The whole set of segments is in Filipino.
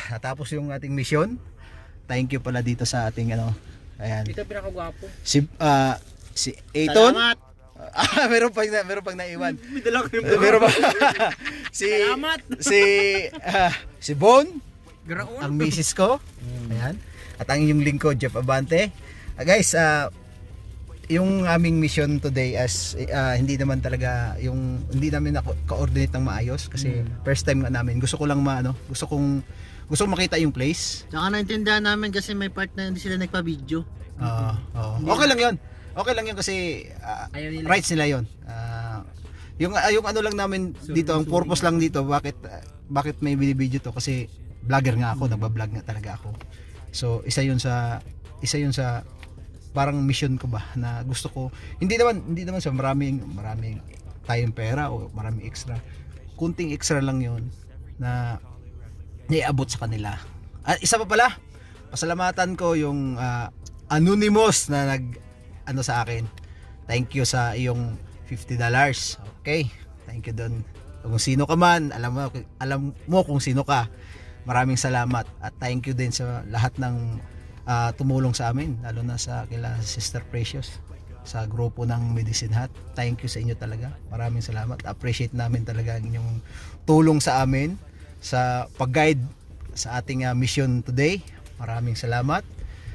natapos yung ating mission. Thank you pala dito sa ating ano. Ayan. Ito pinakagwapo. Si Aiton. Salamat. meron pang naiwan. Meron pa. Salamat. Si Bon, Garaon. ang misis ko. Ayan. At ang inyong lingkod, Jeff Abante. Guys, yung aming mission today as hindi naman talaga hindi namin ka-coordinate ng maayos kasi first time nga namin. Gusto ko makita yung place. Tsaka naintindihan namin kasi may part na hindi sila nagpa-video. Okay lang 'yon. Okay lang 'yun kasi rights nila 'yon. Yung ano lang namin dito, ang purpose lang dito, bakit may video to kasi vlogger nga ako, nagba-vlog nga talaga ako. So isa 'yun sa parang mission ko ba na gusto ko, hindi naman sa maraming tayong pera o maraming extra, kunting extra lang yon na naiabot sa kanila. At isa pa pala, pasalamatan ko yung Anonymous na ano sa akin. Thank you sa iyong $50. Okay, thank you doon. Kung sino ka man, alam mo kung sino ka. Maraming salamat at thank you din sa lahat ng tumulong sa amin, lalo na sa kila Sister Precious sa grupo ng Medicine Hat. Thank you sa inyo talaga. Maraming salamat. Appreciate namin talaga ang inyong tulong sa amin sa pag-guide sa ating mission today. Maraming salamat.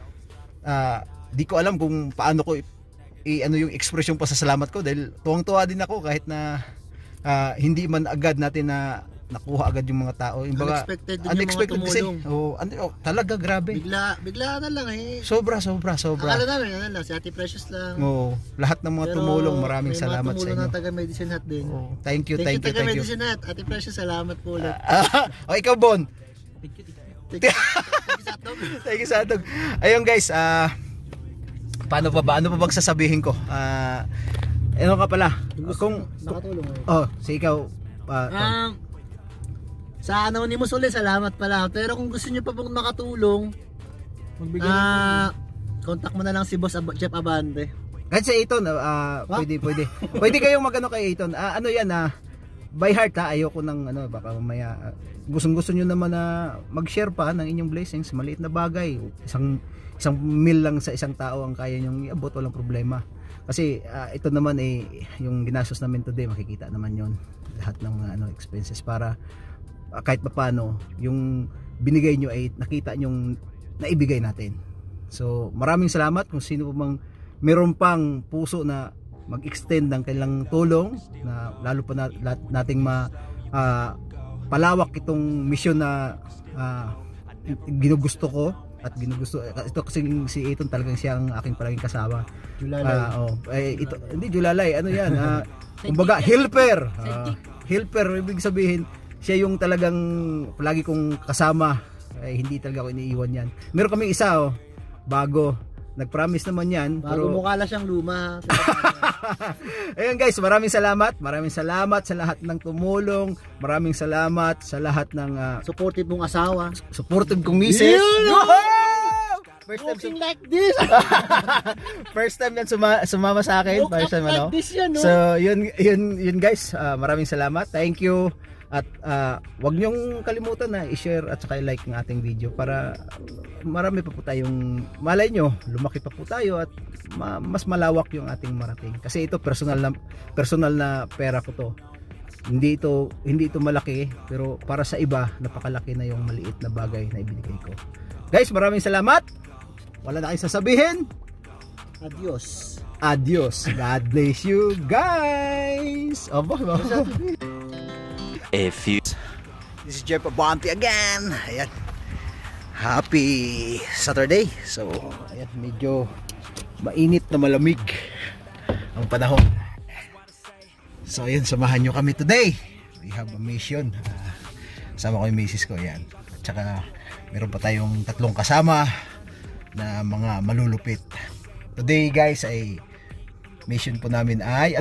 Di ko alam kung paano ko ano yung expression pasasalamat ko dahil tuwang-tuwa din ako kahit na hindi man agad natin na nakuha agad yung mga tao. Unexpected din yung mga tumulong. Talaga grabe. Bigla na lang eh. Sobra. Akala namin, ano lang, si Ate Precious lang. Lahat ng mga tumulong, maraming salamat sa inyo. May mga tumulong ng taga Medicine Hat din. Thank you. Taga Medicine Hat. Ate Precious, salamat po ulit. Ikaw, Bon. Thank you sa atog. Thank you sa atog. Ayun guys, paano pa ba? Ano pa bang sasabihin ko? Ano ka pala? Kung nakatulong si ikaw. Sa Anonymous ulit, salamat pala. Pero kung gusto niyo pa pong makatulong, contact mo na lang si Boss Jeff Abante. Kahit si Aiton, pwede. Pwede kayong magano kay Aiton. Ano yan, by heart ayoko ng baka mamaya gusto niyo naman na mag-share pa ng inyong blessings, maliit na bagay. Isang meal lang sa isang tao ang kaya niyong iabot, walang problema. Kasi ito naman yung ginastos namin today, makikita naman yon lahat ng mga expenses para kahit paano yung binigay nyo ay nakita nyong naibigay natin. So maraming salamat kung sino mang meron pang puso na mag-extend ng kailang tulong, na lalo pa nating palawak itong mission na ginugusto ko at ginugusto ito kasi si Aiton talagang siya ang aking palaging kasama. Julalay. Hindi Julalay, ano yan, kumbaga helper. Helper ibig sabihin siya yung talagang palagi kong kasama, hindi talaga ako iniiwan yan. Meron kaming isa bago, nag-promise naman yan, bago mukha lang siyang luma. Ayun guys, maraming salamat sa lahat ng tumulong, maraming salamat sa lahat ng supportive mong asawa, supportive kong misis. First time like this. First time yan sumama sa akin. First time like this yan, no? So yun guys, maraming salamat. Thank you. At wag niyong kalimutan na i-share at saka i-like ng ating video para marami pa po tayong, malay nyo, lumaki pa po tayo at mas malawak yung ating marating. Kasi ito personal na pera ko to. Hindi ito malaki, pero para sa iba napakalaki na yung maliit na bagay na ibinigay ko. Guys, maraming salamat. Wala na kayong sasabihin. Adios. God bless you guys. This is Jeff Abante again. Ayan. Happy Saturday. So, ayan, medyo mainit na malamig ang panahon. So, ayan, samahan nyo kami today. We have a mission. Kasama ko yung misis ko, ayan. At saka, meron pa tayong 3 kasama na mga malulupit. Today, guys, ay mission po namin ay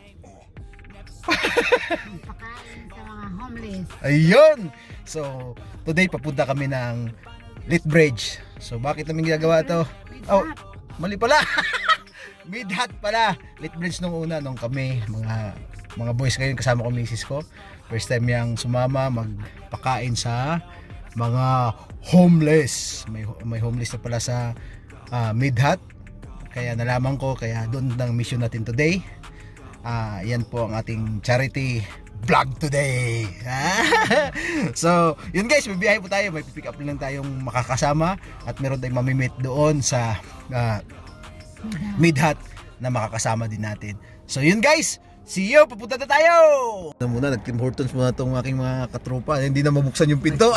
ayun. So today papunta kami ng Lethbridge. So bakit namin ginagawa to? Mali pala. Mid-Hat pala. Lethbridge nung una, nung kami mga boys ngayon, kasama ko misis ko. First time yang sumama magpakain sa mga homeless. May homeless na pala sa Midhat. Kaya nalaman ko, kaya doon ang mission natin today. Yan po ang ating charity vlog today. So, yun guys, bibiyahe po tayo. May pick up lang tayong makakasama at meron tayong mamimit doon sa Midhat na makakasama din natin. So, yun guys, see you! Pupunta na tayo! Muna, nag-Tim Hortons muna itong aking mga katropa. Hindi na mabuksan yung pinto.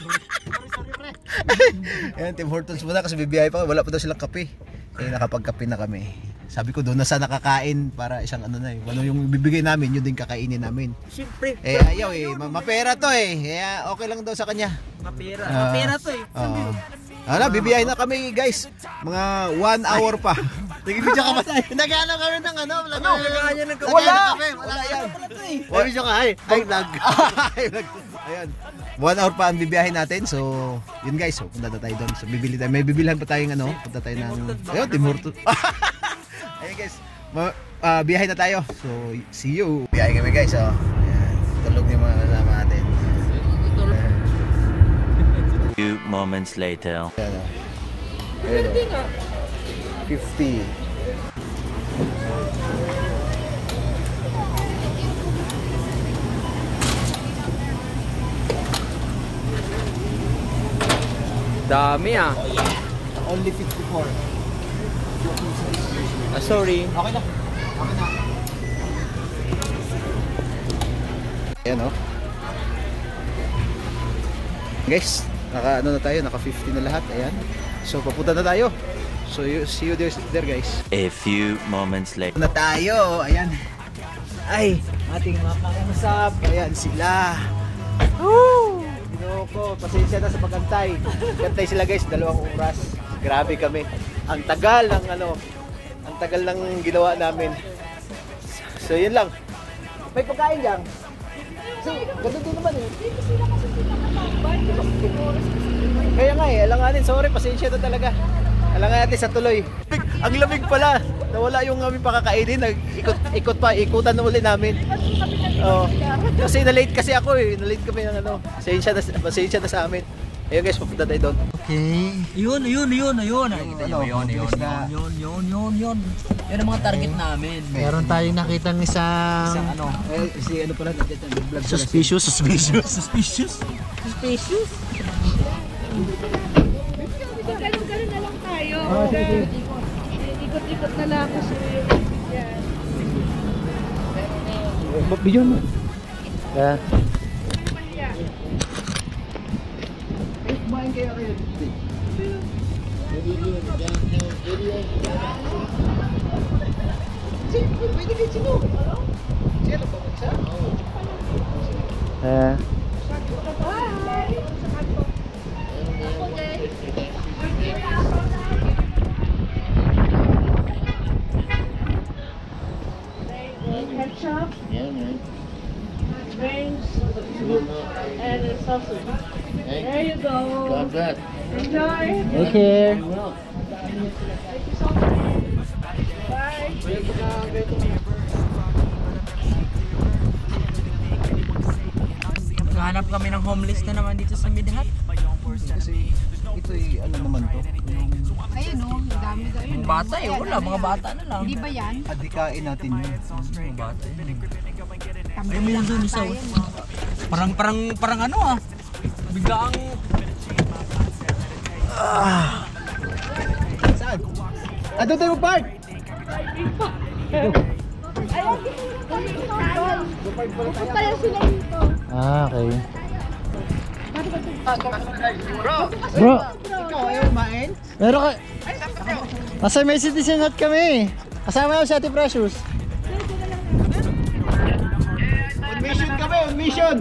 Ayan, Tim Hortons muna kasi bibiyahe pa. Wala pa daw silang kape. Kaya nakapagkape na kami. Sabi ko doon na sa nakakain para isang ano na ano yung bibigay namin, yun din kakainin namin. Siyempre. Ayaw mapera to Kaya okay lang daw sa kanya. Mapera to Bibiyahe na kami guys. Mga 1 hour pa. Nag-video ka ba tayo? Nag-ano kami ng ano? Wala yan. Nag-video ka vlog. Ayan. 1 hour pa ang bibiyahe natin. So, yun guys. So, punta na tayo doon. So, bibili tayo. May bibilihan pa tayong punta tayo ng Tim Hortons. Ayan guys. Biyahe na tayo. So, see you. Biyahe kami guys. Ayan. Tulog yung mga kasama natin. Few moments later. Ayan. 50. Dami Only 54. Sorry. Okay na. Ayan guys, naka na 50 na lahat. Ayan. So papunta na tayo. So see you there guys. A few moments later. Na tayo. Ayan. Ay, ating mga kausap. Ayan sila. Woo! Ginoko, pasensya na sa pagantay. Gantay sila guys, 2 oras. Grabe kami. Ang tagal ng ginawa namin. So yun lang. May pagkain lang. Kasi ganun din naman Kaya nga alanganin, sorry, pasensya na talaga. Alangan natin sa tuloy. Ang lamig pala. Nawala yung aming pakakainin. Ikutan na uli namin. Kasi na-late kasi ako Na-late kami ng pasensya na sa amin. Ayun guys, papunta tayo doon. Okay. Yun. Nakikita nyo yun. Yun ang mga target namin. Meron tayong nakitang isang Pala vlog. suspicious. Ganun na lang tayo. Ikot-ikot na lang ako sa yan. Video mo. Kumain kayo. Pwede kayo sino? Siya lang ba siya? Ketchup. Drinks. And a sausage. There you go. Enjoy. Take care. Bye. Naghahanap kami ng homeless na naman dito sa Midhat. Kasi ito'y naman to. Ayun ang dami daw yun. Mga bata wala. Mga bata na lang. Hindi ba yan? Adikain natin yun. Mga bata Kami Ay, may doon isa. Parang biglaang Saan? Doon tayo mag-park! Pupunta lang sila dito. Okay. Bro! Ikaw ayaw kumain? Meron ka... Nasa may citizen hut kami. Kasama ko si Ate Precious. On mission kami, on mission!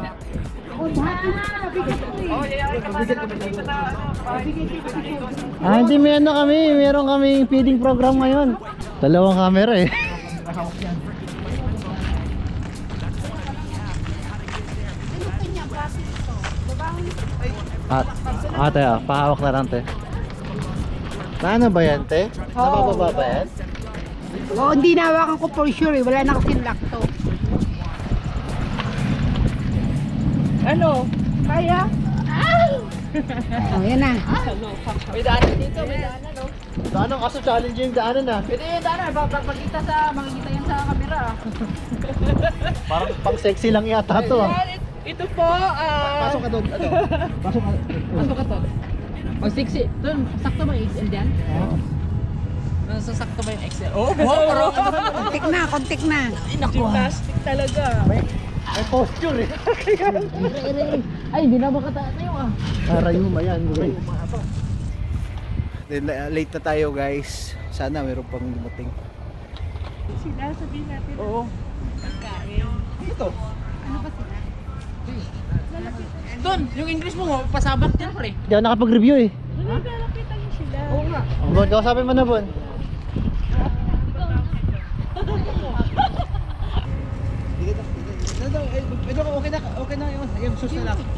Hindi may kami. Meron kaming feeding program ngayon. 2 camera Ate, pahawak na lang, te. Paano ba yan, te? Nabababa ba yan? Oo, hindi nawakan ko for sure eh. Wala na kasing lakto. Ano? Kaya? Oh, yan na. May daanan dito, may daanan no. Daanan, kaso challenge yung daanan na. Pwede yung daanan, makikita yan sa camera. Parang pang sexy lang yata to ah. Ito po, Pasok ka doon. Pasok ka. Pasok ka to. Pag 6, doon, sakto ba yung XL dyan? Oo. Sakto ba yung XL? Oh, bro! Kontik na. gymnastic talaga. May posture eh. Ay, hindi na makatayo ah. Arayo mo yan. Late na tayo guys. Sana meron pang dumating. Sila, sabihin natin. Oo. Pagkain. Ito. Doon, yung English mo, pasabak yan pre. Hindi ako nakapag-review eh. Nagkalapitan niyo sila. Oo nga. Bon, kausapin mo na Bon. Okay na yun. Ayun, sus na lang.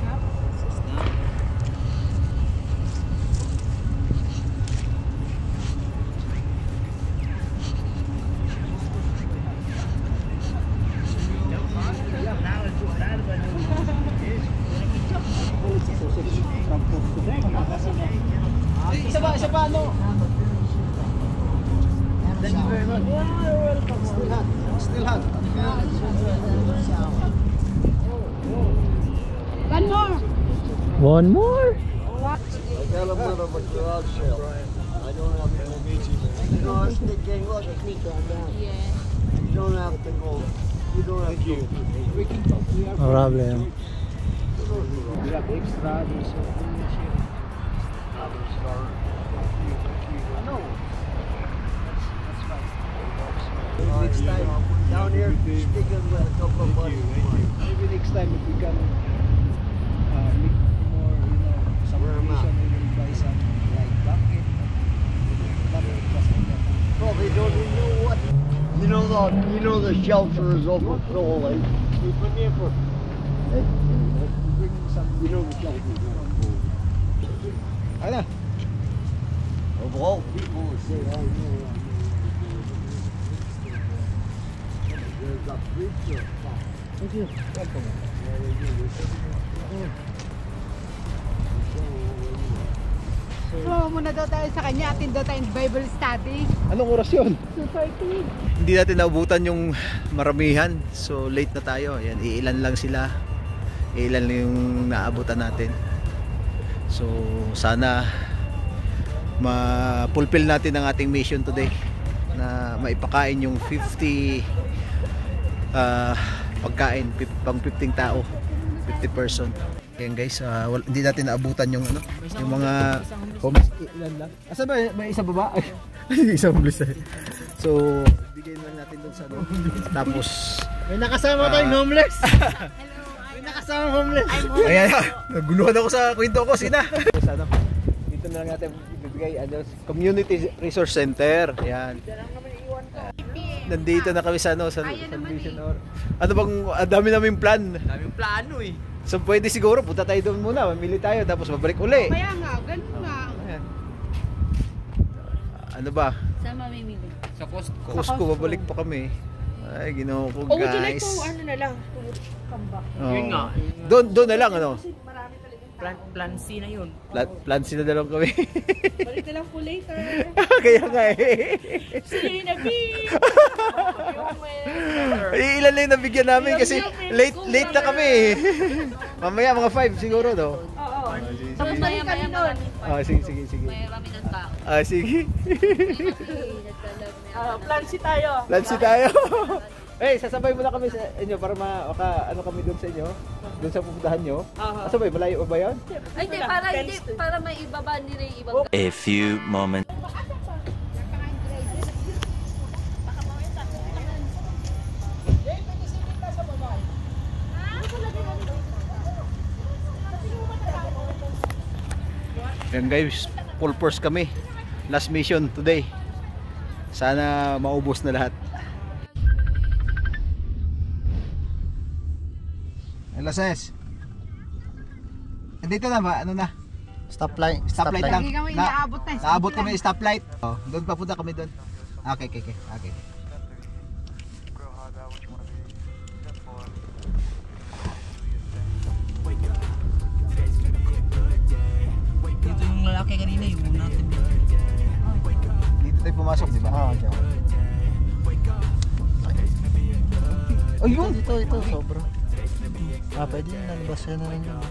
Isa pa ano? Thank you very much. Still hot. One more. One more? I got a bit of a garage sale. I don't have to go meeting. You know, it's the gang. Look at me, calm down. Yeah. You don't have to go. You don't have to go. No problem. We have extra. Next time, down here, sticking with a couple of buddies. Maybe next time if we can make more, some information, we will buy some like bucket plus like that. Probably don't even know what. You know the shelter is overflowing. We put here for bring some. You know the shelter is overflowing. Ano? Of all people who say, oh no. There's a preacher. Thank you. Welcome. So, muna daw tayo sa kanya. Atin daw tayong Bible study. Anong oras yun? Super clean. Hindi natin naubutan yung maramihan. So late na tayo. Ayan, iilan lang sila. Iilan lang yung naabutan natin. So sana ma-fulfill natin ang ating mission today na maipakain yung 50 pagkain pang 15 tao, 50 person. Ayan guys, hindi natin naabutan yung ano, yung mga homeless. Ilan lang? Asa ba may isa baba? Ay, isang homeless. So, bigyan lang natin doon sa ano. Tapos May nakasama tayong homeless. May nakasama homeless. ayan, naguluhan ako sa kwento ko, sina. Sana dito na lang natin bibigay ano, Community Resource Center. Ayan. Nandito na kami sa ano, sa Vision or ano bang dami naming plan. Daming plano eh. So pwede siguro punta tayo doon muna, mamili tayo tapos babalik uli. Kaya nga, ganun nga. Ayan. Ano ba? Saan mamimili? Sa Costco. Costco, babalik pa kami. Ay, ginoo ko Oh, would you like guys. to, ano na lang, to come back? Oo. Yun nga. Doon na lang ano. Kasi marami talagang Plan C na yun. Plan sila na lang kami. balik na lang po later. Kaya nga eh. See you in a bit. Ilan lang yung nabigyan namin kasi late na kami eh. Mamaya mga 5 siguro no. Oo. Sige. Maya nun. Sige. Sige. Plan si tayo. Lansi tayo. Sasabay muna kami sa inyo para ano kami doon sa inyo. Doon sa pupuntahan nyo. Sabay, malayo ba yun? Ay, hindi, para may ibaba nila yung ibang. A few moments. Yan guys, full force kami. Last mission today. Sana maubos na lahat. Lases. Dito na ba? Ano na? Stoplight. Stoplight lang. Lagi kami inaabot na. Naabot kami yung stoplight. Oh, doon papunta kami doon. Okay. Malaki kanina yung natin. Dito tayo pumasok, di ba? Oo, dyan. Ayun! Ito, sobra. Pwede yun, nalabas na rin yun.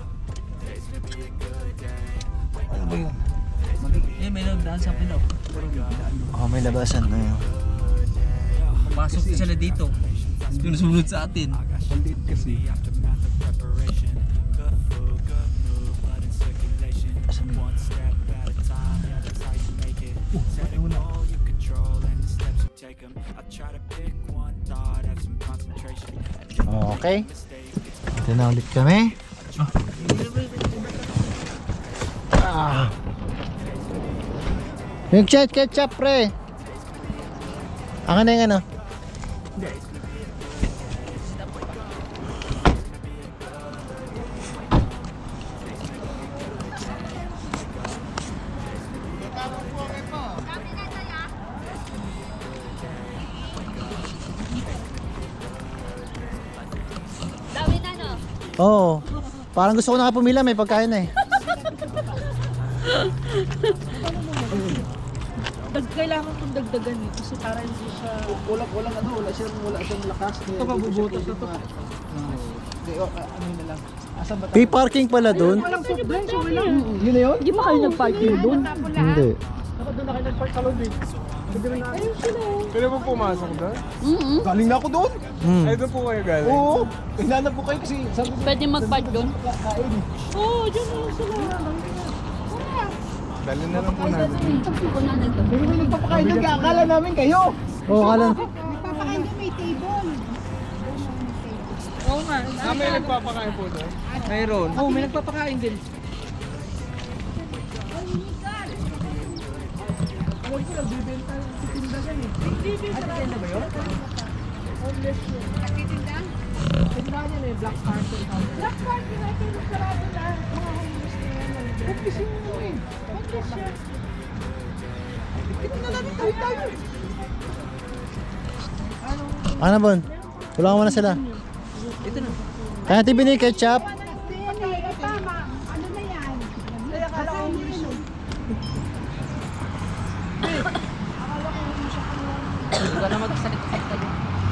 Ano ba yun? May nagdaan sa Pino. May labasan na yun. Pasok sila dito. Sinusunod sa atin. Maliit kasi. Okay. Ito na ulit kami. Yung ketchup pre. Ang ano yung ano? Dami na, no? Oo. Parang gusto ko na pumila, may pagkain na eh. Kailangan kong dagdagan eh kasi para hindi siya... Wala siyang lakas. Ito mabubutas na ito. Ano na lang. Asan ba? May parking pala dun? Walang soft drinks, walang... Yun na yun? Hindi ba kayo nag-parking doon? Hindi. Ako doon na kayo nag-park sa lobby. Ayun sila. Pwede mo pumasok doon? Galing na ako doon. Ay, doon po kayo galing? Oo. Hinanap ko kayo kasi sabi ko. Pwede mag-park doon? Kain. Oo, dyan na sila. Dali na lang po natin. Pero may nagpapakain doon. Akala namin kayo. Oo, kala. Papakain doon, may table. Oo nga. May nagpapakain po doon? Mayroon. Oo, may nagpapakain din. Alam ko, nagbibenta sa tindagan eh. Nagbibenta ba yun? Homeless yun. Nagtitinda? Tindahan yan eh, Black Carton. Black Carton na ito, sarado na. Mga homeless na yan. Homeless yun eh. Homeless siya. Ito na namin tayo. Ano bon? Tulungan mo na sila. Ito na. Kaya natin binili ketchup. Tama. Ano na yan? Kaya kala ko homeless yun. Huwag ka na magsalita tayo.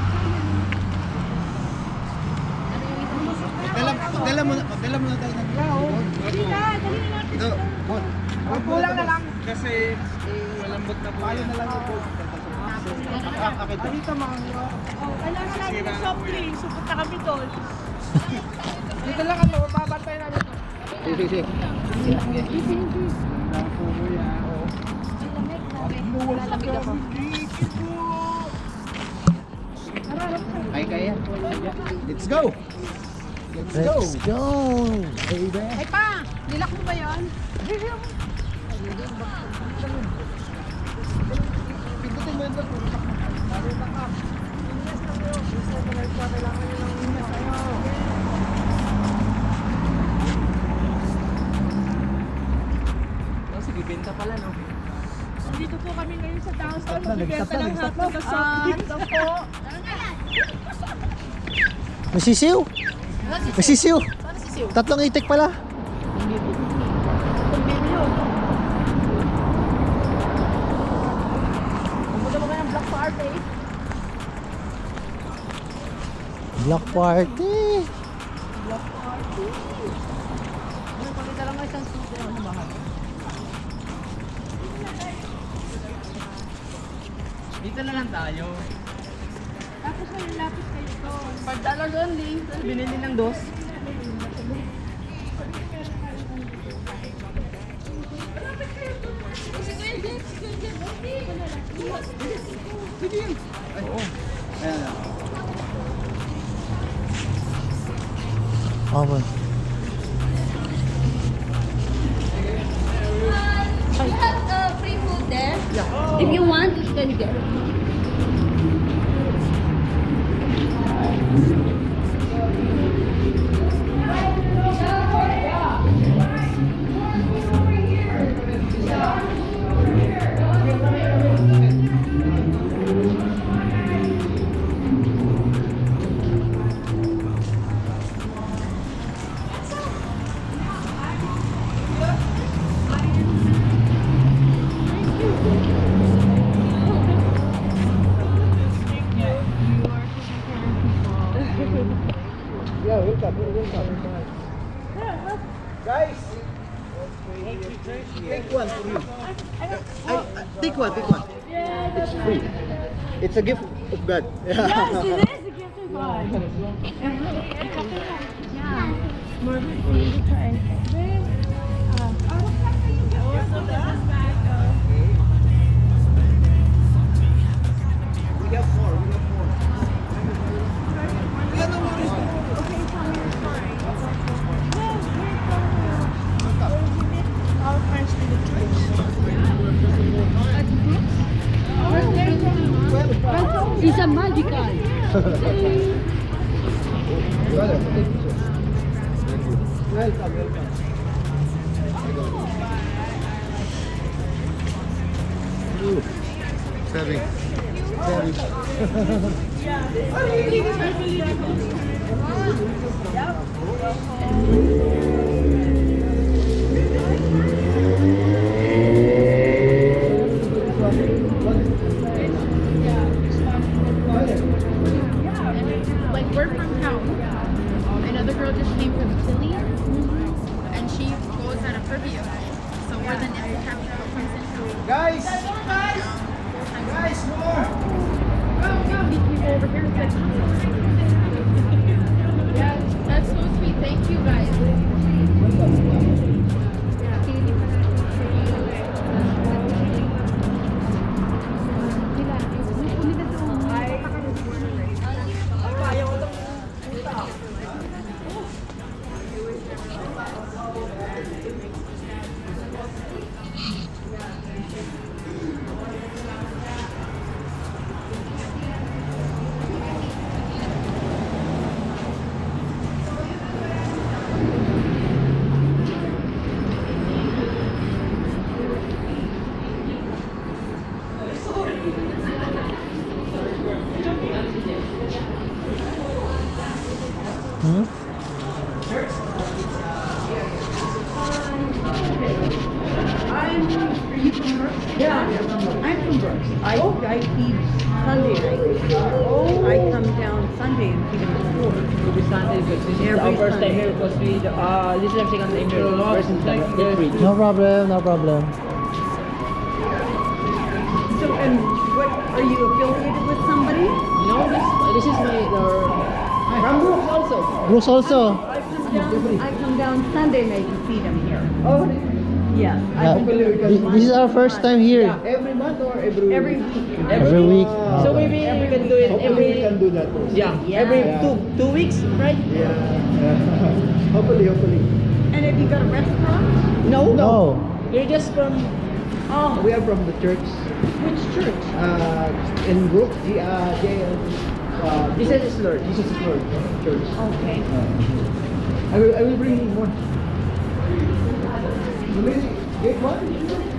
Magdala mo na tayo ng Dali na natin. ito. Kulang na lang. Kasi malambot na po Paano yan. na lang ito. Akit. Dito mga kailangan namin ng soft drinks. Supunta kami doon. Dito lang kami, mababantay namin ito. Sige. Kaya. Let's go. Let's go. Baby. Ay pa, nilak mo ba yun? Pindutin mo yun doon. Sige, benta pala no. Dito po kami ngayon sa downtown. Stop na, Magbibenta stop na, ng stop hotdog at soft drinks po. May sisiw. May sisiw. Tatlong itik pala. Pumunta mo kaya ng Black Party. Block party. Pakita lang isang suit na mahal. Dito na lang tayo. Tapos may lapis kayo doon. $5 only. Binili ng dos. Oh, bon. We have free food there. If you want, you can get. Take one for you. Take one. It's free. It's a gift of God. Yes, it is a gift of God. Yeah. Margaret, for you to try. We have four. All French to the church. It's a magical. Welcome. Very. Like, we're from town. Another girl just came from Philly, and she goes on a preview. So we're the next family that comes in town. Guys, more. People over here said, yeah, that's so sweet. Thank you guys. I'm from Brooks. I feed Sunday night. I come down Sunday and feed them before. Every Sunday, but this is our first time here because this is our second time here. First time. No problem. So, and what, are you affiliated with somebody? No, this is my from Brooks also. Brooks also. I come down Sunday night and feed them here. Oh, yes. This is our first time here. Every month or every week? Every week. So maybe we can do it Hopefully we can do that also. every two weeks, right? Yeah. Hopefully. And have you got a restaurant? No. You're just from Oh, We are from the church which church? in Brook. Jesus is Lord. Jesus is Lord Church. Okay. I will bring you one. You will get one?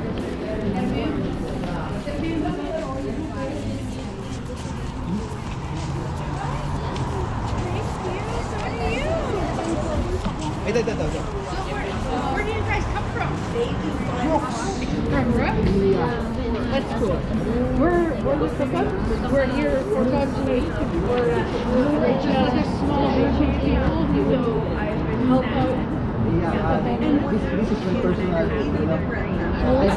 Ito. Where do you guys come from? From Brooks? That's cool. We're here for God's sake. We're just a small group of people who help out. This is my personal.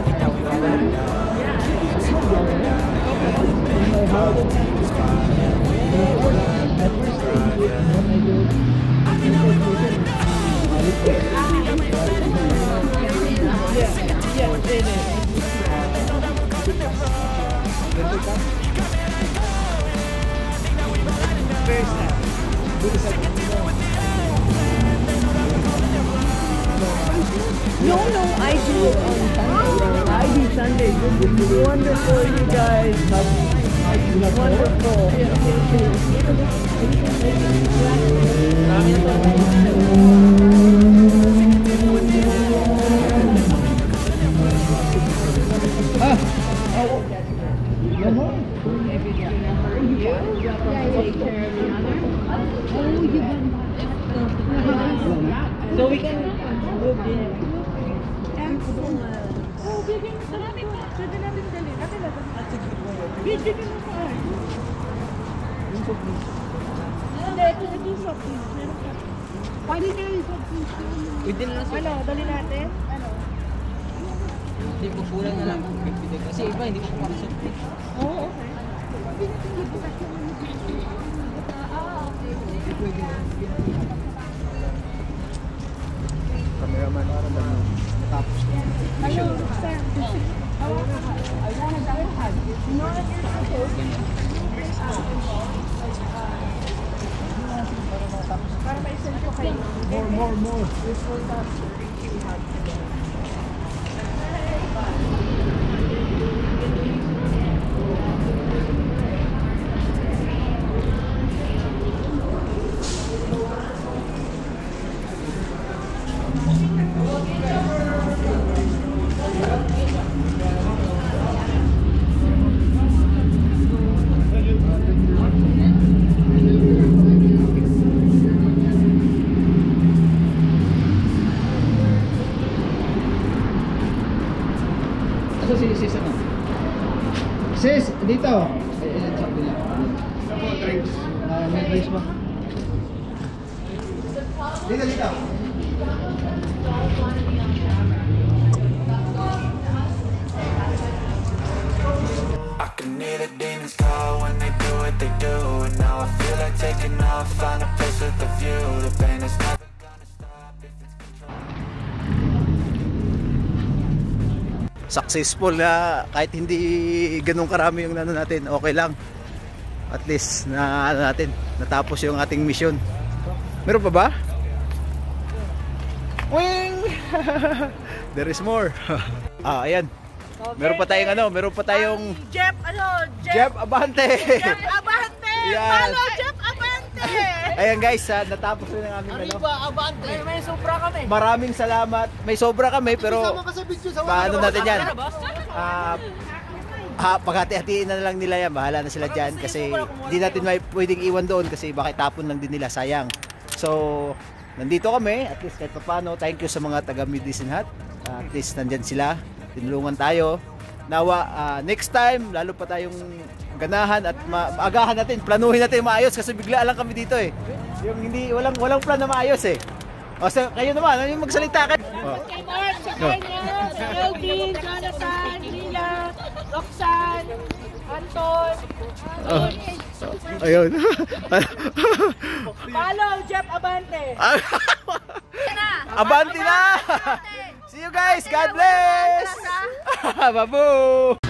No, I do it on Sunday. I do Sunday. This is wonderful, you guys. So we can move in. Pwede na yung soft drinks. Within na Ano, dali natin? Ano? Hindi po kulang na lang. Kasi iba hindi po pasok. Oo, okay. Cameraman, tapos Hello, sir. I want a diet pad. You know what para ma-send ko kayo. More. This one that si sis ano? Sis, dito. Sabi niya. Drinks. May drinks ba? Dito. I can hear the demons call when they do what they do. And now I feel like taking off, find a place with a view. The pain is never gonna stop if it's Successful na kahit hindi ganun karami yung ano natin, okay lang. At least na ano natin, natapos yung ating mission. Meron pa ba? Wing! There is more. Ayan. Meron pa tayong Jeff Abante. Jeff Abante! Yan. Follow Jeff Abante! Ayan guys, natapos rin ang aming ano. Abante! May sobra kami. Maraming salamat. May sobra kami pero paano natin yan? Paghati-hatiin na lang nila yan. Bahala na sila dyan kasi hindi natin pwedeng iwan doon kasi baka tapon lang din nila, sayang. So, nandito kami. At least kahit paano, thank you sa mga taga Medicine Hat. At least nandyan sila. Tinulungan tayo. Nawa, next time, lalo pa tayong ganahan at maagahan natin. Planuhin natin maayos kasi bigla lang kami dito eh. Yung hindi, walang plan na maayos eh. O, so, kayo naman, ano yung magsalita ka? Kay Mark, si Kenya, si Elvin, Jonathan, Lila, Roxanne, Anton. Ayun. Follow Jeff Abante. Abante na! See you guys! God bless! Babu!